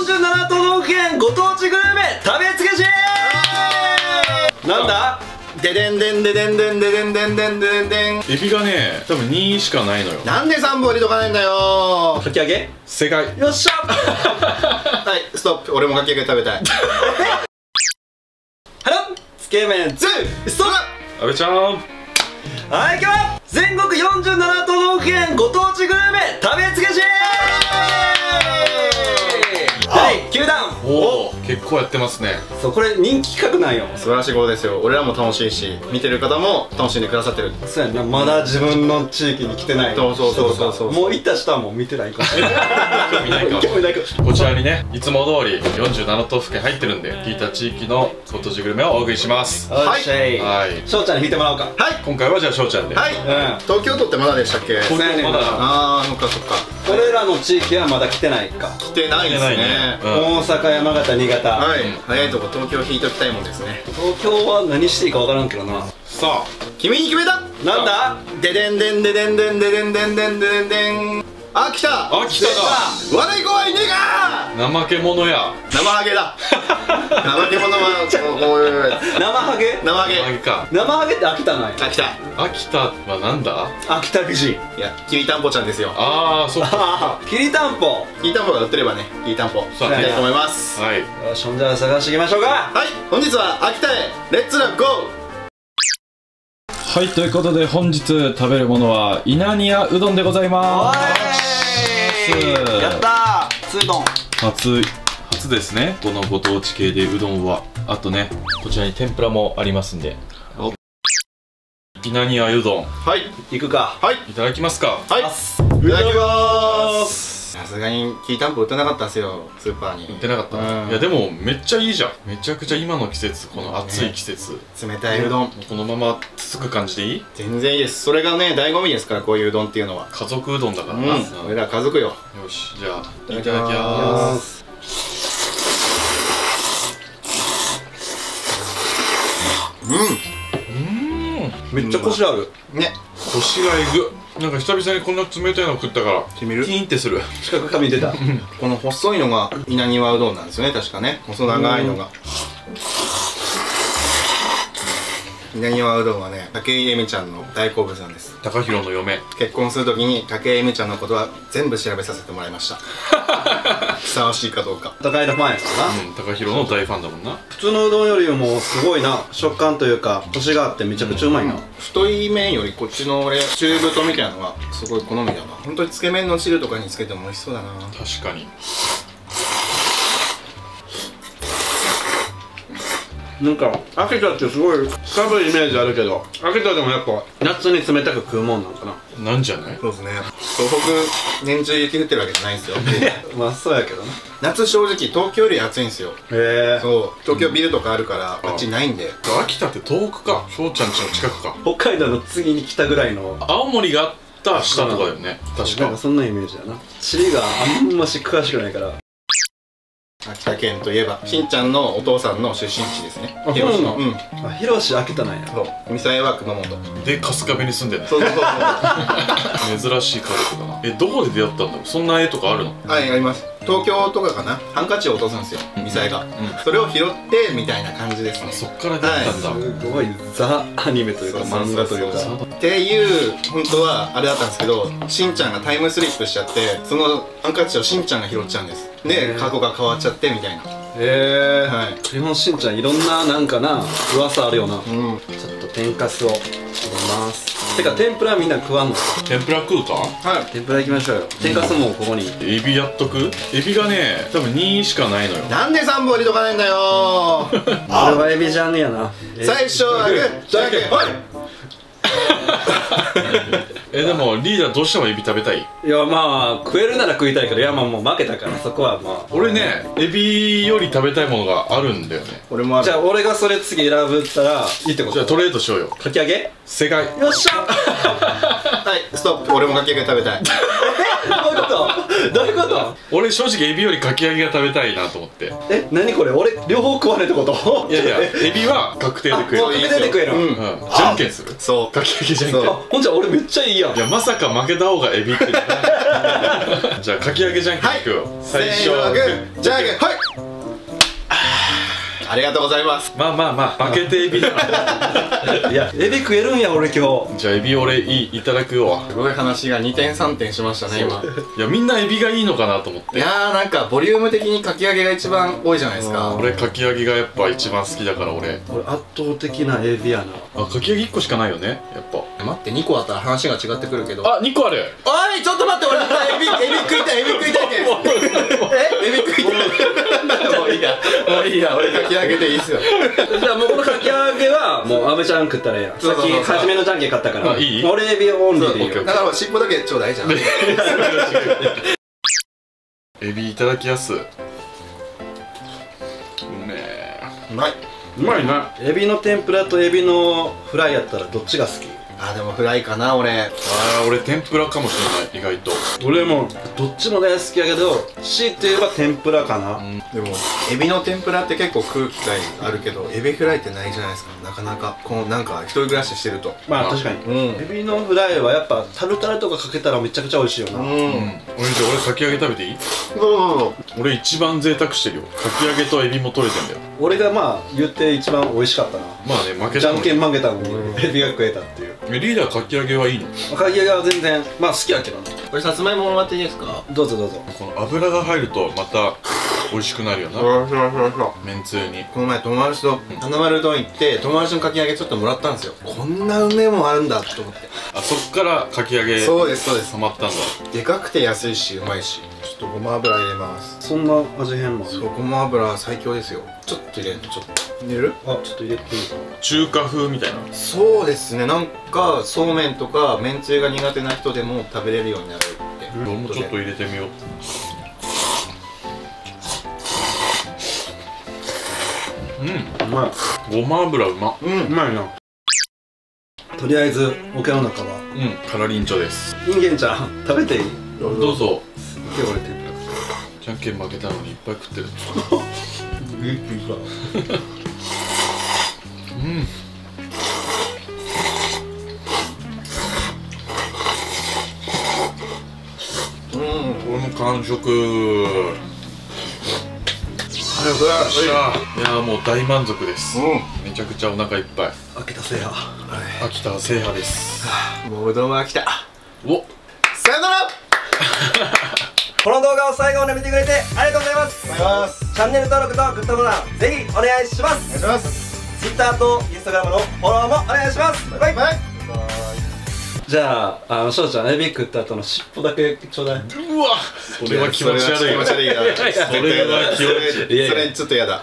47都道府県ご当地グルメ食べ尽くし。なんだ。 ででんでんででんでんででんでんでんででんでん。 エビがね、多分2しかないのよ。 なんで3本入れとかないんだよ。 かき揚げ。 正解。 よっしゃ。 はい、ストップ。俺もかき揚げ食べたい。 はらつけ麺2ストッ阿部ちゃん。 プ。はい、今日は全国47都道府県ご当地グルメ食べ尽くし。第9弾。 おお、結構やってますね。 そう、これ人気企画なんよ。 素晴らしいことですよ。俺らも楽しいし、見てる方も楽しんでくださってる。 そうやな、まだ自分の地域に来てない。 そうそうそうそうそう。 もう行った人はもう見てないかもしれない。 興味ないかも。 興味ないかもしれない。 こちらにね、いつも通り47都府県入ってるんで、聞いた地域のご当地グルメをお送りします。 はい。 はい。 翔ちゃんに引いてもらおうか。 はい今回はじゃあ翔ちゃんで。 はい、 うん。 東京都ってまだでしたっけ？ 東京まだあー、そっかそっか。 俺らの地域はまだ来てないか。 来てないですね。 うん大阪、山形、新潟。 はい、早いとこ東京引いときたいもんですね。 東京は何していいか分からんけどな。 さ君に決めた。 なんだ。 ででんでんででんでんででんでんでんでんでん。あ、来た。 あ、来ただ。 悪い子はいねえか。 怠け者や。 生ハゲだ。生け物はこういう生ハゲ。 生ハゲ。 あげか。 生ハゲって秋田なんや。 あ、来た。 秋田はなんだ。 秋田美人。 いや、きりたんぽちゃんですよ。 ああ、そっか。 ああ、きりたんぽ。 きりたんぽが売ってればね、きりたんぽそうだねいきたいと思います。 はい。 よし、ほんじゃあ探していきましょうか。 はい、本日は秋田へレッツラゴー。 はい、ということで本日食べるものは稲庭うどんでございます。 やったー。ツー丼。 初ですね、このご当地系でうどんは。あとね、こちらに天ぷらもありますんで、稲庭うどんはい、 行くか。 はい、 いただきますか。 はい、いあっす。 ただきまーす。さすがにきりたんぽ売ってなかったんですよ、スーパーに。 売ってなかった。 うんいやでもめっちゃいいじゃん。めちゃくちゃ今の季節、この暑い季節、 冷たいうどん、 このままつつく感じでいい？ 全然いいです。それがね、醍醐味ですから、こういううどんっていうのは。 家族うどんだからうんな。、 俺ら家族よ。 よし、じゃあいいただきただきま。 ますめっちゃコシある。 ね、 コシがえぐ。なんか久々にこんな冷たいの食ったからてみるキーンってする。 四角紙出た。 この細いのが稲庭うどんなんですよね、確かね。細長いのが。稲庭うどんはね、武井絵美ちゃんの大好物なんです。 高弘の嫁。 結婚するときに武井絵美ちゃんのことは全部調べさせてもらいました。ふさわしいかどうか。 高いのファンやからな。 うん、高弘の大ファンだもんな。 普通のうどんよりもすごいな、食感というかコシがあってめちゃくちゃうまいな。 太い麺よりこっちの俺中太みたいなのがすごい好みだな。本当につけ麺の汁とかにつけても美味しそうだな。 確かに。 なんか秋田ってすごい寒いイメージあるけど、秋田でもやっぱ夏に冷たく食うもんなんかな。 なんじゃない？ そうですね。東北年中雪降ってるわけじゃないんですよ。 まあそうやけどな。 夏正直東京より暑いんですよ。 へえ。 そう、東京ビルとかあるからあっちないんで。 秋田って遠くか。翔ちゃん家の近くか。 北海道の次に来たぐらいの。 青森があった下とかだよね。確か。 なんかそんなイメージだな。地理があんまし詳しくないから。 秋田県といえばしんちゃんのお父さんの出身地ですね。 あ広島。 そううん。 あ、広し秋田なんや。 そう。ミサエは熊本。 で、春日部に住んでない。 そうそうそうそう。 珍しい家族だな。え、どこで出会ったんだろう。そんな絵とかあるの？ はい、あります。東京とかかな、ハンカチを落とすんですよ、ミサエが。それを拾ってみたいな感じですね。 そっから出会ったんだ。 すごいザ・アニメというか漫画というか。 っていう本当はあれだったんですけど、しんちゃんがタイムスリップしちゃってそのハンカチをしんちゃんが拾っちゃうんです。で過去が変わっちゃってみたいな。 へえ。 はい。 日本しんちゃんいろんななんかな噂あるよな。 うん。 ちょっと天かすを入れます。てか天ぷらみんな食わんの？ 天ぷら食うか？ はい。 天ぷら行きましょうよ。天かすもここに。 エビやっとく？エビがね、多分2しかないのよ。 なんで3本入れとかないんだよこれはエビじゃねえやな。 最初はグーじゃんけんほい。 え、でもリーダーどうしてもエビ食べたい？ いやまあ食えるなら食いたいけど、いやまあもう負けたからそこはまあ。 俺ね、エビより食べたいものがあるんだよね。 俺もある。 じゃあ俺がそれ次選ぶったらいいってこと？ じゃあトレードしようよ。 かき揚げ？ 正解。 よっしゃ。 はい、ストップ。俺もかき揚げ食べたい。 どういうこと？ どういうこと？ 俺正直エビよりかき揚げが食べたいなと思って。 え、何これ？俺両方食わねえってこと？ いやいや、エビは確定で食える。 確定で食える。 うん、じゃんけんする。 そうかき揚げじゃんけん。 ほんじゃ俺めっちゃいいやん。 いや、まさか負けた方がエビって言った。じゃあかき揚げじゃんけんいくよ。最初はグーじゃんけん、はい。ありがとうございます。 まあ負けてエビだ。 いや、エビ食えるんや俺今日。 じゃあエビ俺いただくわ。 すごい話が2点3点しましたね今。 いや、みんなエビがいいのかなと思って。 いやー、なんかボリューム的にかき揚げが一番多いじゃないですか。 俺かき揚げがやっぱ一番好きだから俺圧倒的なエビやな。 かき揚げ1個しかないよね、やっぱ。 待って、2個あったら話が違ってくるけど。 あ、2個ある。 おい、ちょっと待って、俺エビ食いたい、エビ食いたいって。エビ食いたい。もういいや、もういいや、俺かき揚げでいいっすよ。 じゃあもうこのかき揚げはもう阿部ちゃん食ったらええやん。さっき初めのじゃんけん買ったからいい？ 俺エビオンリーでいいよ。 だから尻尾だけちょうだいじゃん。 エビいただきやす。うめえ。 うまい。 うまいな。 エビの天ぷらとエビのフライやったらどっちが好き？ あ、でもフライかな、俺。 俺天ぷらかもしれない、意外と。 俺もどっちも大好きやけど強いて言えば天ぷらかな。 でもエビの天ぷらって結構食う機会あるけど、エビフライってないじゃないですか、なかなか。このなんか一人暮らししてると。 まあ確かにエビのフライはやっぱタルタルとかかけたらめちゃくちゃ美味しいよな。 俺じゃあ俺かき揚げ食べていい？ ど俺一番贅沢してるよ。かき揚げとエビも取れてんだよ。 俺がまあ言って一番美味しかったな。 まあね、負けじゃんたのに。 けん負けたのにエビが食えたっていう。 リーダーかき揚げはいいの？ かき揚げは全然まあ好きやけどね。 これさつまいももらっていいですか？ どうぞどうぞ。 この油が入るとまた美味しくなるよな。 そうめんつゆに。 この前友達と花丸うどん行って友達のかき揚げちょっともらったんですよ。こんなうめえもんあるんだと思って。 あ、そっからかき揚げそうですそうです。 ハマったんだ。 でかくて安いしうまいし。ちょっとごま油入れます。 そんな味変もある。 そう、ごま油最強ですよ。ちょっと入れる。ちょっと入れる？ あ、ちょっと入れていいかな。 中華風みたいな。 そうですね。なんかそうめんとかめんつゆが苦手な人でも食べれるようになるって。 俺もちょっと入れてみよう。 うまい。 ごま油うま。 うん。 うまいな。とりあえず桶の中はカラリンチョです。 インゲンちゃん食べていい？ どうぞ。 すっげえ俺天ぷら。 じゃんけん負けたのにいっぱい食ってる。これも完食。いやもう大満足です。めちゃくちゃお腹いっぱい。 秋田製覇。 秋田制覇です。 もううどんは来た。 お、 さよなら。 この動画を最後まで見てくれてありがとうございます。 バイバイ。 チャンネル登録とグッドボタンぜひお願いします。 お願いします。 Twitter と Instagram のフォローもお願いします。バイバイ。 バイ。 じゃあ翔ちゃんエビ食った後の尻尾だけちょうだい。 うわ、それは気持ち悪い。 気持ち悪いな。 それは気持ち悪い。 それちょっとやだ。